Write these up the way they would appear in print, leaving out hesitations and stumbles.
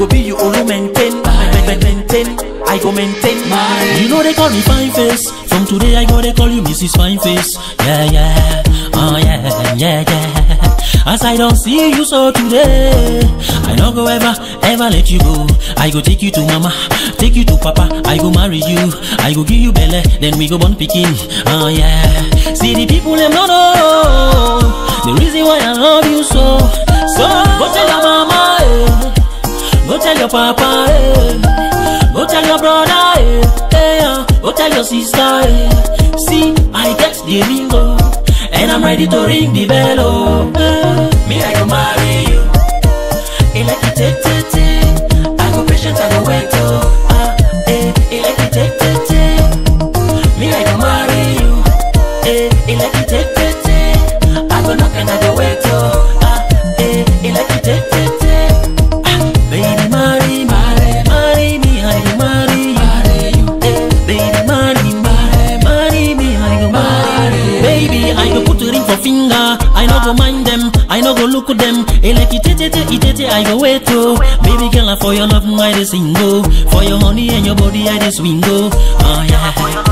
go be you only maintain. I go maintain. You know they call me Fynface. From today I go they call you Mrs. Fynface. Yeah, yeah, oh yeah, yeah, yeah. As I don't see you so today, I don't go ever let you go. I go take you to mama, take you to papa. I go marry you, I go give you belly, then we go born pikin. Oh yeah. See the people them no know the reason why I love you so. So go tell your mama, go tell your papa, go tell your brother, go tell your sister. See, I get the ringo, and I'm ready to ring the bell. Oh, me I go marry you. Like it take. I go patient, I go wait. Oh, like it take. Me I go marry you. Like it take. I go knock and I go wait. Oh, like it take. Baby marry me, I go marry you. Baby marry me, I go marry you. Baby I go put a ring for finger. I no go mind them, I no go look at them. Like it, I go wait oh. Baby girl, for your love, I dey sing oh. For your honey and your body, I dey swing oh. Oh yeah.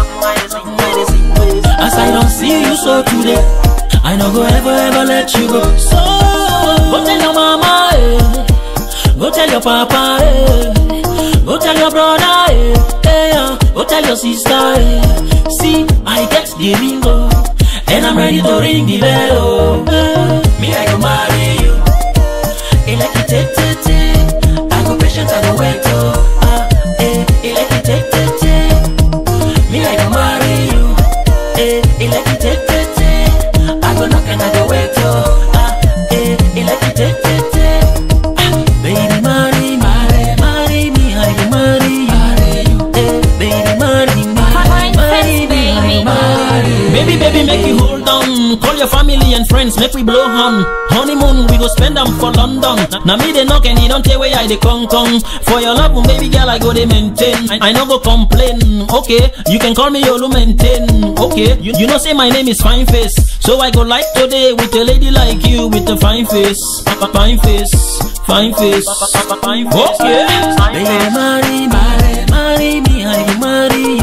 As I don't see you so today, I no go ever let you go. So go tell your mama, go tell your papa, go tell your brother, go tell your sister. See, I get the ringo, and I'm ready to ring the bell. Oh, me I go marry you. Like it take. I go patient, I go wait. Oh, like it take. Me I go marry you. Like it take. I go knock and I go wait. Oh, like it take. Baby marry me, I go marry you. Baby marry me, Baby, make you hold on. Call your family and friends, make we blow on. Honeymoon, we go spend them for London. Now me they knock and he don't tell where I they come. For your love, baby girl, I go they maintain. I no go complain, okay? You can call me Yolu maintain, okay? You know say my name is Fynface, so I go like today with a lady like you with a fine face, fine face. Okay. Baby marry me, I go marry you.